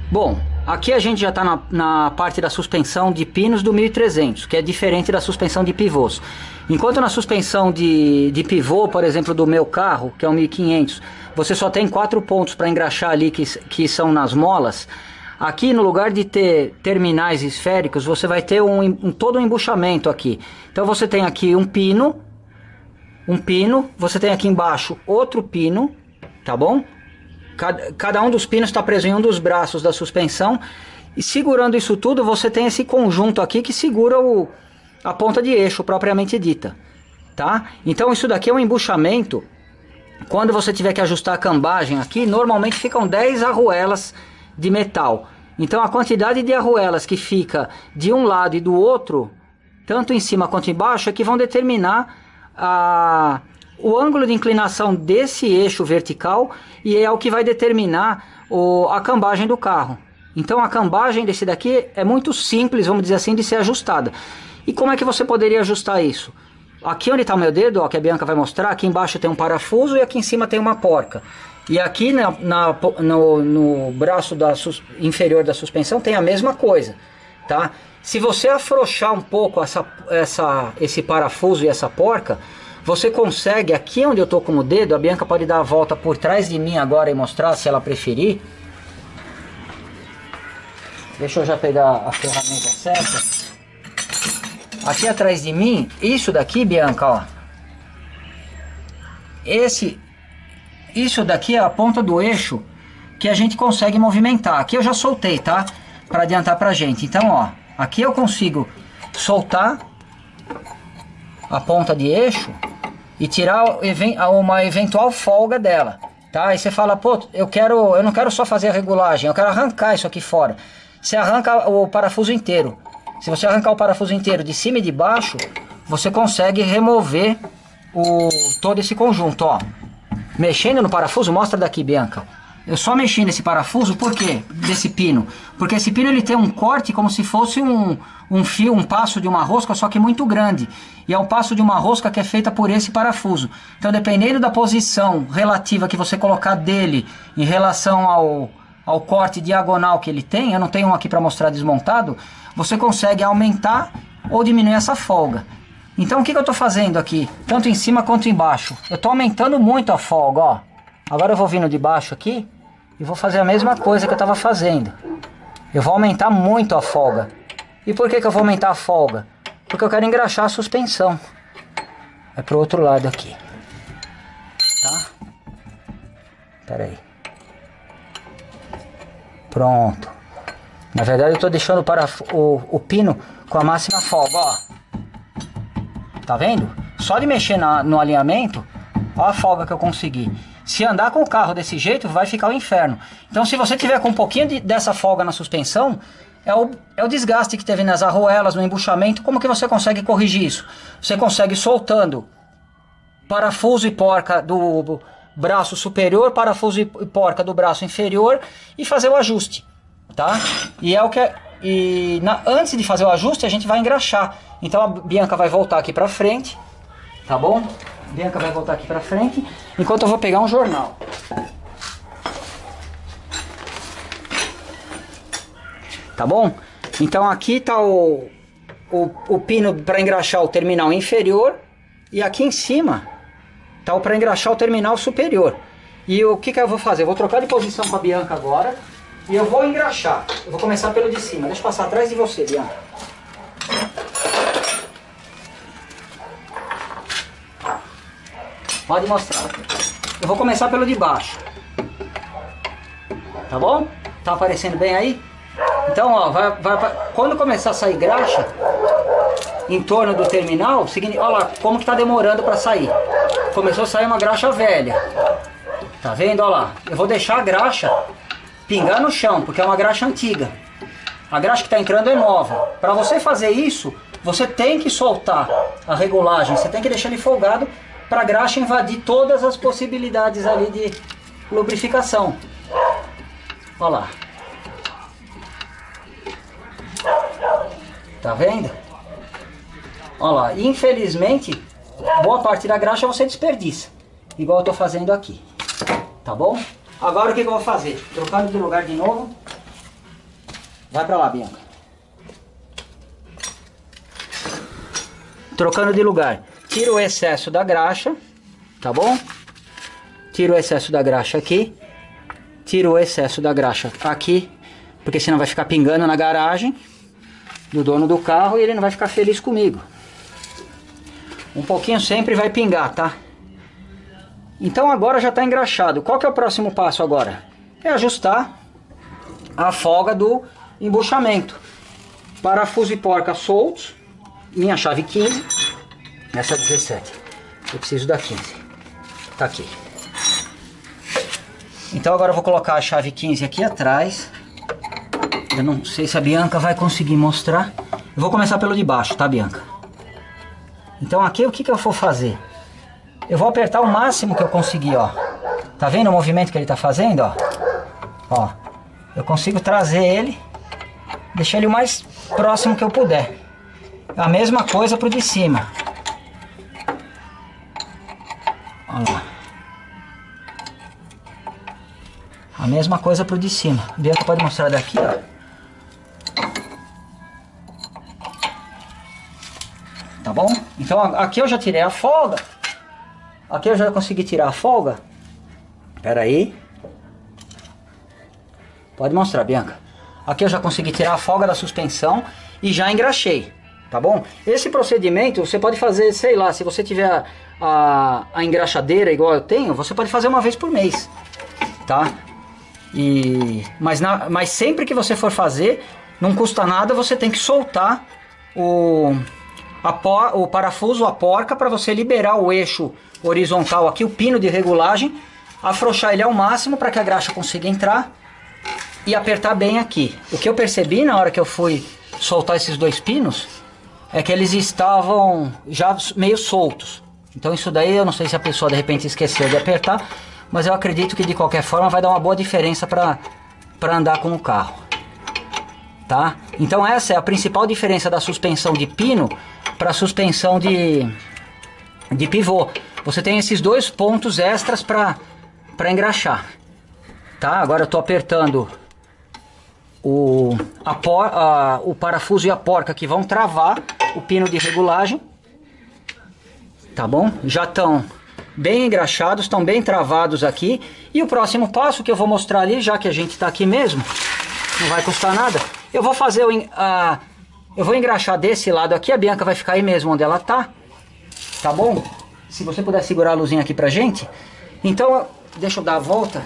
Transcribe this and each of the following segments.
Bom, aqui a gente já está na parte da suspensão de pinos do 1300, que é diferente da suspensão de pivôs. Enquanto na suspensão de pivô, por exemplo, do meu carro, que é o 1500, você só tem 4 pontos para engraxar ali, que são nas molas. Aqui, no lugar de ter terminais esféricos, você vai ter todo um embuchamento aqui. Então você tem aqui um pino, você tem aqui embaixo outro pino, tá bom? Cada um dos pinos está preso em um dos braços da suspensão. E segurando isso tudo, você tem esse conjunto aqui que segura a ponta de eixo propriamente dita, tá? Então isso daqui é um embuchamento. Quando você tiver que ajustar a cambagem aqui, normalmente ficam 10 arruelas de metal. Então a quantidade de arruelas que fica de um lado e do outro, tanto em cima quanto embaixo, é que vão determinar o ângulo de inclinação desse eixo vertical, e é o que vai determinar a cambagem do carro. Então a cambagem desse daqui é muito simples, vamos dizer assim, de ser ajustada. E como é que você poderia ajustar isso? Aqui onde está o meu dedo, ó, que a Bianca vai mostrar, aqui embaixo tem um parafuso e aqui em cima tem uma porca. E aqui no braço inferior da suspensão tem a mesma coisa, tá? Se você afrouxar um pouco esse parafuso e essa porca, você consegue, aqui onde eu estou com o dedo, a Bianca pode dar a volta por trás de mim agora e mostrar, se ela preferir. Deixa eu já pegar a ferramenta certa. Aqui atrás de mim, isso daqui, Bianca, ó. Isso daqui é a ponta do eixo que a gente consegue movimentar. Aqui eu já soltei, tá? Para adiantar pra gente. Então, ó, aqui eu consigo soltar a ponta de eixo e tirar uma eventual folga dela, tá? Aí você fala, pô, eu não quero só fazer a regulagem, eu quero arrancar isso aqui fora. Você arranca o parafuso inteiro. Se você arrancar o parafuso inteiro de cima e de baixo, você consegue remover todo esse conjunto, ó. Mexendo no parafuso, mostra daqui, Bianca. Eu só mexi nesse parafuso, por quê? Desse pino. Porque esse pino ele tem um corte como se fosse um fio, um passo de uma rosca, só que muito grande. E é um passo de uma rosca que é feita por esse parafuso. Então, dependendo da posição relativa que você colocar dele em relação ao corte diagonal que ele tem, eu não tenho um aqui para mostrar desmontado, você consegue aumentar ou diminuir essa folga. Então o que eu estou fazendo aqui, tanto em cima quanto embaixo? Eu estou aumentando muito a folga, ó. Agora eu vou vindo de baixo aqui e vou fazer a mesma coisa que eu estava fazendo. Eu vou aumentar muito a folga. E por que eu vou aumentar a folga? Porque eu quero engraxar a suspensão. É pro outro lado aqui. Tá? Pera aí. Pronto. Na verdade eu estou deixando o pino com a máxima folga, ó. Tá vendo? Só de mexer no alinhamento, ó a folga que eu consegui. Se andar com o carro desse jeito, vai ficar o inferno. Então se você tiver com um pouquinho dessa folga na suspensão, é o desgaste que teve nas arruelas, no embuchamento. Como que você consegue corrigir isso? Você consegue soltando parafuso e porca do braço superior, parafuso e porca do braço inferior e fazer o ajuste, tá? Antes de fazer o ajuste, a gente vai engraxar. Então a Bianca vai voltar aqui pra frente, tá bom? A Bianca vai voltar aqui pra frente, enquanto eu vou pegar um jornal. Tá bom? Então aqui tá o pino para engraxar o terminal inferior, e aqui em cima tá o para engraxar o terminal superior. E o que eu vou fazer? Eu vou trocar de posição com a Bianca agora e eu vou engraxar. Eu vou começar pelo de cima. Deixa eu passar atrás de você, Bianca. Pode mostrar. Eu vou começar pelo de baixo. Tá bom? Tá aparecendo bem aí? Então, ó, quando começar a sair graxa em torno do terminal, olha lá como que tá demorando para sair. Começou a sair uma graxa velha. Tá vendo? Olha lá. Eu vou deixar a graxa pingar no chão, porque é uma graxa antiga. A graxa que está entrando é nova. Para você fazer isso, você tem que soltar a regulagem, você tem que deixar ele folgado para a graxa invadir todas as possibilidades ali de lubrificação. Olha lá. Tá vendo? Olha lá. Infelizmente, boa parte da graxa você desperdiça. Igual eu tô fazendo aqui. Tá bom? Agora o que eu vou fazer? Trocando de lugar de novo. Vai pra lá, Bianca. Trocando de lugar. Tira o excesso da graxa, tá bom? Tira o excesso da graxa aqui. Tira o excesso da graxa aqui, porque senão vai ficar pingando na garagem do dono do carro e ele não vai ficar feliz comigo. Um pouquinho sempre vai pingar, tá? Então agora já está engraxado. Qual que é o próximo passo agora? É ajustar a folga do embuchamento. Parafuso e porca soltos. Minha chave 15. Essa 17. Eu preciso da 15. Tá aqui. Então agora eu vou colocar a chave 15 aqui atrás. Eu não sei se a Bianca vai conseguir mostrar. Eu vou começar pelo de baixo, tá, Bianca? Então aqui o que eu vou fazer? Eu vou apertar o máximo que eu conseguir, ó. Tá vendo o movimento que ele tá fazendo, ó? Ó. Eu consigo trazer ele, deixar ele o mais próximo que eu puder. A mesma coisa pro de cima. Olha lá. A mesma coisa pro de cima. Bianca pode mostrar daqui, ó. Tá bom? Então aqui eu já tirei a folga. Aqui eu já consegui tirar a folga. Pera aí. Pode mostrar, Bianca. Aqui eu já consegui tirar a folga da suspensão e já engraxei. Tá bom? Esse procedimento você pode fazer, sei lá, se você tiver a engraxadeira igual eu tenho, você pode fazer uma vez por mês. Tá? Mas sempre que você for fazer, não custa nada, você tem que soltar o parafuso, a porca, para você liberar o eixo horizontal aqui, o pino de regulagem, afrouxar ele ao máximo para que a graxa consiga entrar e apertar bem aqui. O que eu percebi na hora que eu fui soltar esses dois pinos é que eles estavam já meio soltos. Então isso daí eu não sei se a pessoa de repente esqueceu de apertar, mas eu acredito que de qualquer forma vai dar uma boa diferença para andar com o carro. Tá? Então essa é a principal diferença da suspensão de pino para a suspensão de pivô. Você tem esses dois pontos extras para engraxar. Tá? Agora eu estou apertando o parafuso e a porca que vão travar o pino de regulagem. Tá bom? Já estão bem engraxados, estão bem travados aqui. E o próximo passo que eu vou mostrar ali, já que a gente está aqui mesmo, não vai custar nada. Eu vou fazer eu vou engraxar desse lado aqui, a Bianca vai ficar aí mesmo onde ela tá. Tá bom? Se você puder segurar a luzinha aqui pra gente. Então, deixa eu dar a volta.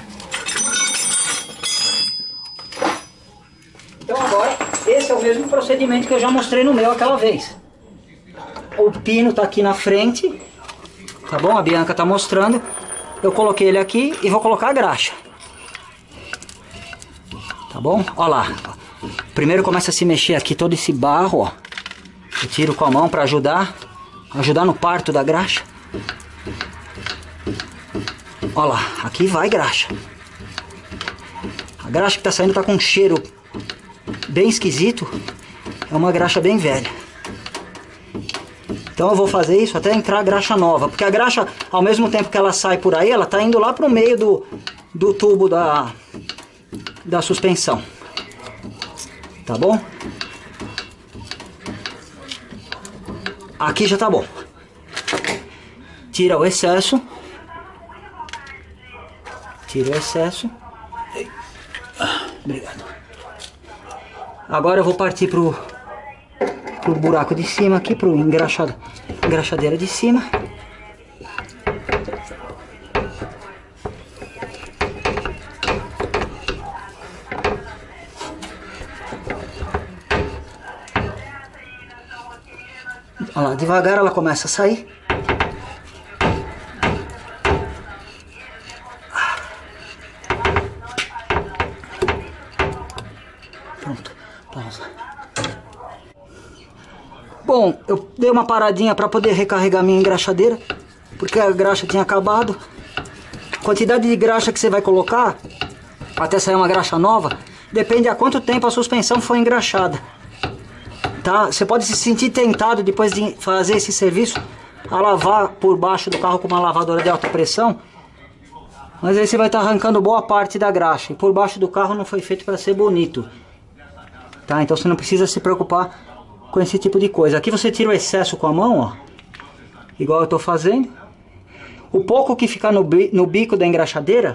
Então agora, esse é o mesmo procedimento que eu já mostrei no meu aquela vez. O pino tá aqui na frente. Tá bom? A Bianca tá mostrando. Eu coloquei ele aqui e vou colocar a graxa. Tá bom? Ó lá. Primeiro começa a se mexer aqui todo esse barro, ó. Eu tiro com a mão para ajudar no parto da graxa. Ó lá, aqui vai graxa. A graxa que tá saindo tá com um cheiro bem esquisito. É uma graxa bem velha. Então eu vou fazer isso até entrar a graxa nova. Porque a graxa, ao mesmo tempo que ela sai por aí, ela tá indo lá pro meio do tubo da suspensão. Tá bom? Aqui já tá bom. Tira o excesso. Tira o excesso. Obrigado. Agora eu vou partir pro buraco de cima aqui, pro engraxadeira de cima. Olha lá, devagar ela começa a sair. Pronto, pausa. Bom, eu dei uma paradinha para poder recarregar minha engraxadeira, porque a graxa tinha acabado. A quantidade de graxa que você vai colocar até sair uma graxa nova depende a quanto tempo a suspensão foi engraxada. Tá? Você pode se sentir tentado depois de fazer esse serviço a lavar por baixo do carro com uma lavadora de alta pressão, mas aí você vai estar arrancando boa parte da graxa, e por baixo do carro não foi feito para ser bonito. tá? Então você não precisa se preocupar com esse tipo de coisa. Aqui você tira o excesso com a mão, ó, igual eu estou fazendo. O pouco que ficar no bico da engraxadeira,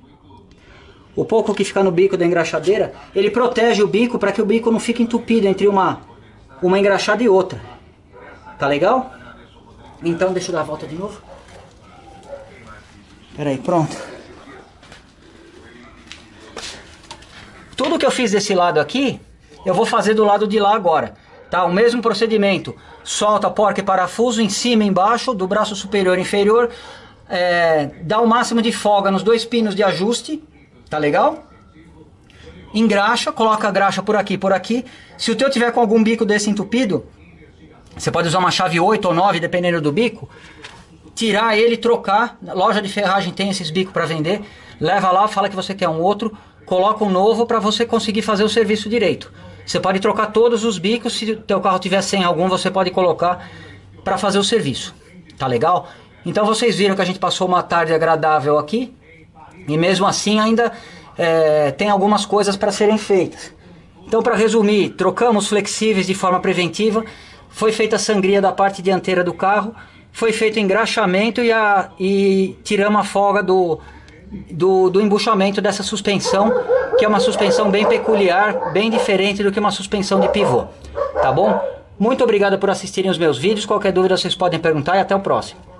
ele protege o bico para que o bico não fique entupido entre uma engraxada e outra. Tá legal? Então deixa eu dar a volta de novo. Pera aí, pronto. Tudo que eu fiz desse lado aqui, eu vou fazer do lado de lá agora. Tá? O mesmo procedimento. Solta porca e parafuso em cima e embaixo do braço superior e inferior. Dá o máximo de folga nos 2 pinos de ajuste. Tá legal? Engraxa, coloca a graxa por aqui e por aqui. Se o teu tiver com algum bico desse entupido, você pode usar uma chave 8 ou 9, dependendo do bico. Tirar ele e trocar. Na loja de ferragem tem esses bicos para vender. Leva lá, fala que você quer um outro. Coloca um novo para você conseguir fazer o serviço direito. Você pode trocar todos os bicos. Se o teu carro tiver sem algum, você pode colocar para fazer o serviço. Tá legal? Então vocês viram que a gente passou uma tarde agradável aqui. E mesmo assim ainda tem algumas coisas para serem feitas. Então, para resumir, trocamos flexíveis de forma preventiva. Foi feita a sangria da parte dianteira do carro. Foi feito o engraxamento e tiramos a folga do embuchamento dessa suspensão, que é uma suspensão bem peculiar, bem diferente do que uma suspensão de pivô. Tá bom? Muito obrigado por assistirem os meus vídeos. Qualquer dúvida vocês podem perguntar e até o próximo.